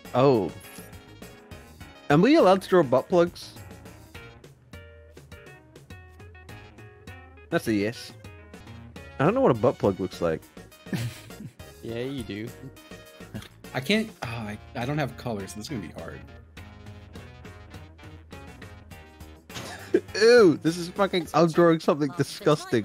Oh. Am we allowed to draw butt plugs? That's a yes. I don't know what a butt plug looks like. Yeah, you do. I can't. Oh, I don't have colors. This is gonna be hard. Ew, this is fucking. I'm drawing something disgusting.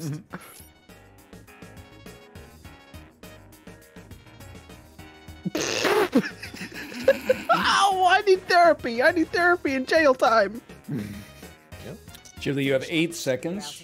Ow! I need therapy. I need therapy in jail time. Chili, you have 8 seconds.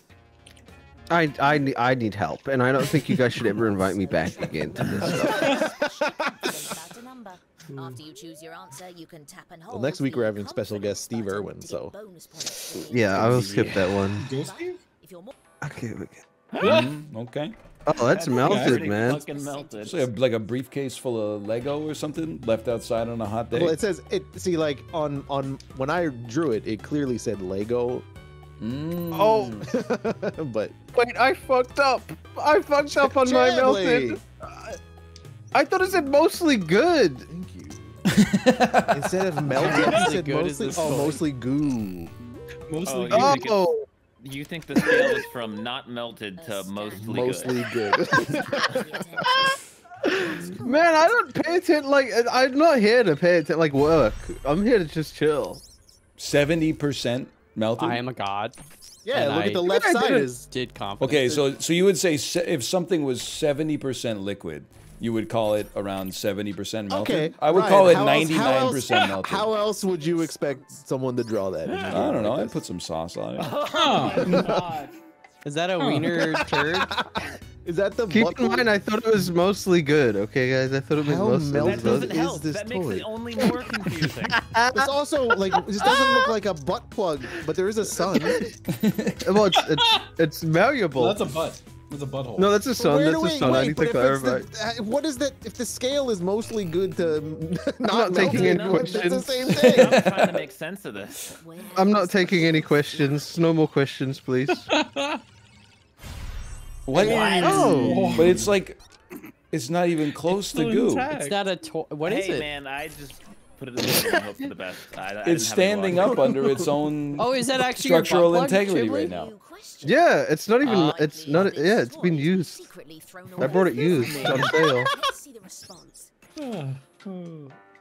I need help, and I don't think you guys should ever invite me back again to this stuff. After you choose your answer, you can tap and hold. Well, next week we're having special guest Steve Irwin, so. Yeah, I will skip that one. Go, Steve? Okay. Okay. Oh, that's melted, man. Fucking melted. So you have like a briefcase full of Lego or something left outside on a hot day. Well, it says it. See, like on when I drew it, it clearly said Lego. Oh, But wait, I fucked up. I fucked up on my melted. I thought it said mostly good. Thank you. Instead of melted, it said good mostly. is this Oh, toy? mostly goo. Mostly. Oh, you think Oh, You think the scale is from not melted to mostly good? man, I don't pay attention. Like, I'm not here to pay attention. Like work. I'm here to just chill. 70% melted. I am a god. Yeah, And look at the I left side is. Did confidence. Okay, so you would say if something was 70% liquid, you would call it around 70% melted. Okay, I would Ryan, call it how else- 99% melted. How else would you expect someone to draw that? I don't know. I put some sauce on it. Huh. Is that a wiener turd? Is that the Keep butt in plug? mind, I thought it was mostly good. Okay, guys, I thought it was How mostly melted good. doesn't help. this That makes toy? it only more confusing. It's also like this doesn't look like a butt plug, but there is a sun. Well, it's malleable. Well, that's a butt. It's a butthole. No, that's a sun. Where That's do a we- sun. I wait, need but to if it's clarify. what is that? If the scale is mostly good to not taking melted, any it's the questions. same I'm thing. trying to make sense of this. I'm not taking any questions. No more questions, please. What? Oh. But it's like, it's not even close to goo. It's not a toy. What is Hey it? man, I just put it in there and hope for the best. I didn't It's have any standing luck. up under its own Oh, is that actually your structural butt plug, integrity Chiblee? right now. Yeah, it's not even. It's not. Yeah, it's been used. I brought it used on sale. See the response.